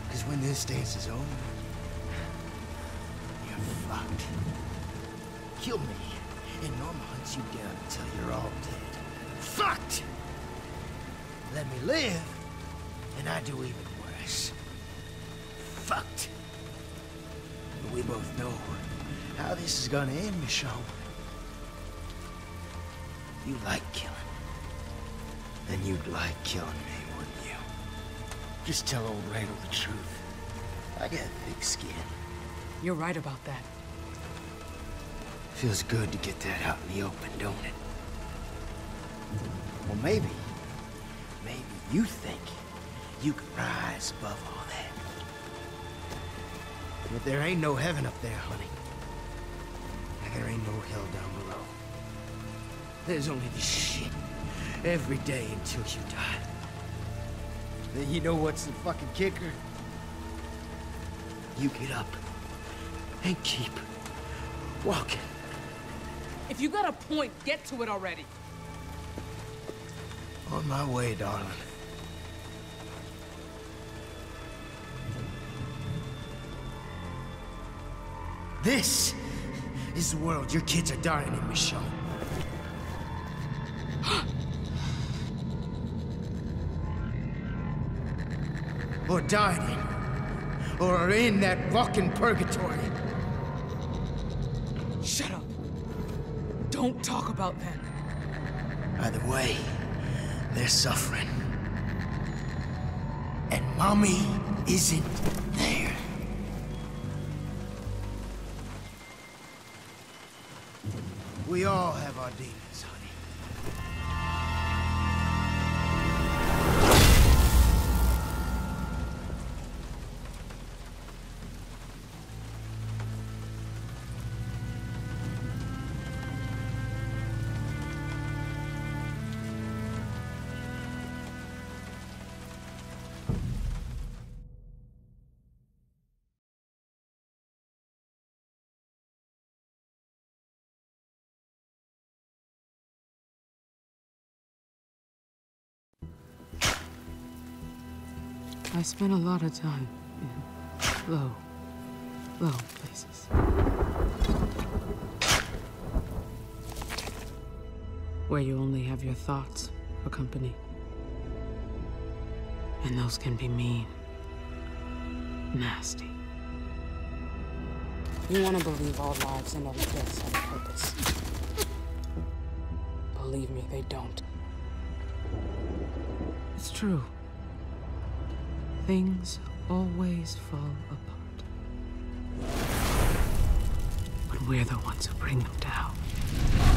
Because when this dance is over, you're fucked. Kill me, and Norma hunts you down until you're all dead. Fucked! Let me live, and I do even worse. Fucked. But we both know how this is gonna end, Michonne. You like killing. Then you'd like killing me, wouldn't you? Just tell old Randall the truth. I got thick skin. You're right about that. Feels good to get that out in the open, don't it? Well, maybe you think you can rise above all that. But there ain't no heaven up there, honey. And there ain't no hell down below. There's only this shit every day until you die. Then you know what's the fucking kicker? You get up and keep walking. If you got a point, get to it already. On my way, darling. This is the world your kids are dying in, Michonne. Or died in. Or are in that fucking purgatory. Shut up. Don't talk about them. Either way, they're suffering. And Mommy isn't there. We all have our demons, honey. I spent a lot of time in low places. Where you only have your thoughts for company. And those can be mean, nasty. You want to believe all lives and all deaths have a purpose. Believe me, they don't. It's true. Things always fall apart. But we're the ones who bring them down.